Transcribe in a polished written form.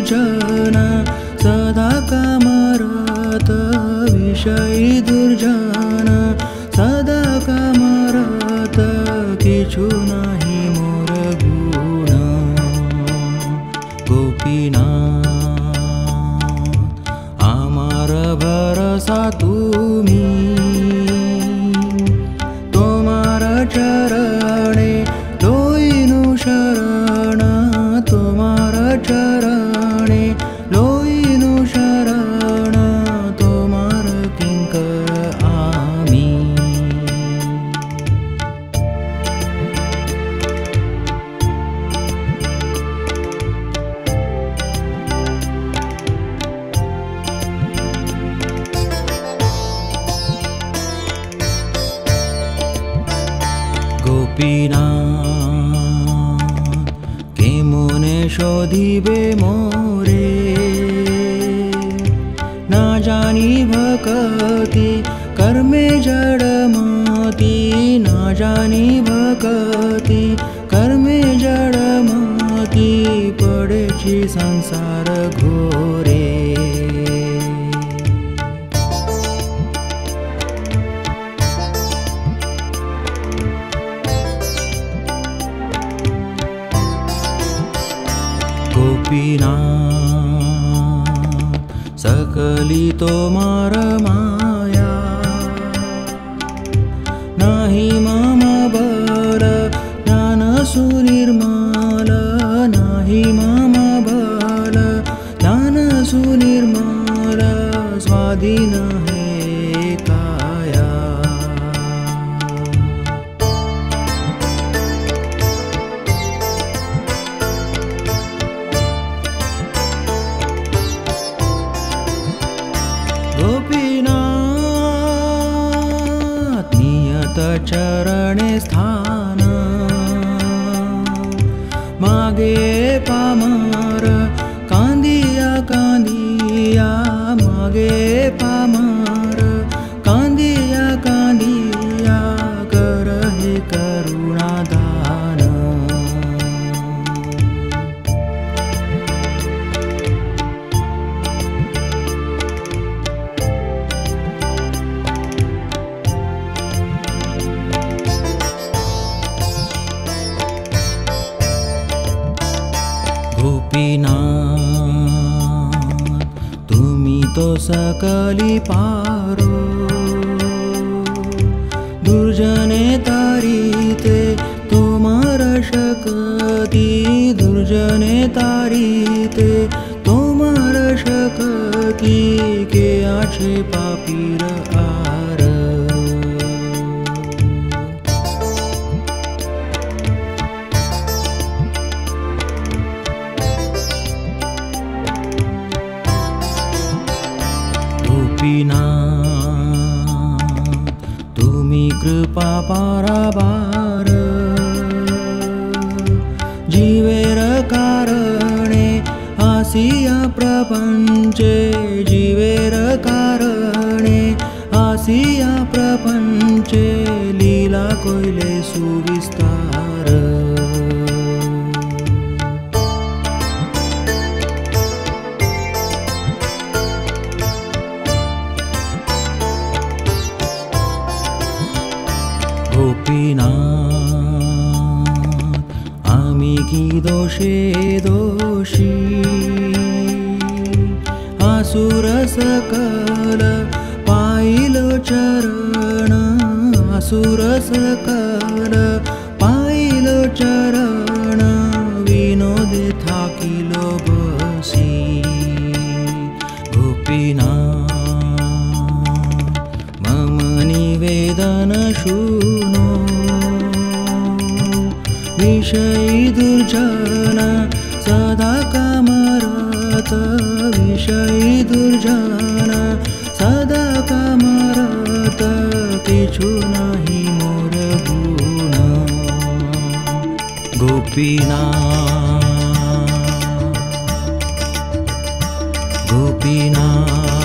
दुर्जन सदा कामरत विषयी दुर्जन सदा कामरत किछु नाही मोर गुण गोपीनाथ आमार भरोसा तुमी तोमार चरणे लोईनु शरण तोमार चरणे लोईनु शरण तोमार किंकर आमी गोपीनाथ केमने शोधिबे मोरे ना जानी भक्ति कर्मे जड़मती ना जानी भक्ति कर्मे जड़मती पड़ेछि संसार घोरे गोपीनाथ सकली तोमार माया नाही मम बल ज्ञान सुनिर्मल नाही मम बल ज्ञान सुनिर्मल स्वाधीन है काया गोपीनाथ नियत चरणे स्थान मागे पामर कांदिया कांदिया मागे पामर कांदिया कांदिया करहे करुणा दान गोपीनाथ तुमी तो सकली पारो दुर्जने तारीते तोमार शक्ति दुर्जने तारीते तोमार शक्ति के आछे पापीर आर गोपीनाथ तुमी कृपा पारावार जीवेर कारणे आसिया प्रपंचे जीवेर कारणे आसिया प्रपंचे लीला कोइले सुविस्तार गोपीनाथ आमी की दोषे दोषी आसुर सकल पाइलो चरण आसुर सकल पाइलो चरण विनोदे थाकिलो बसी गोपीनाथ मम निवेदन शुनो विषयी दुर्जन सदा कामरत विषयी दुर्जन सदा कामरत किछु नाही मोर गुण गोपीनाथ गोपीनाथ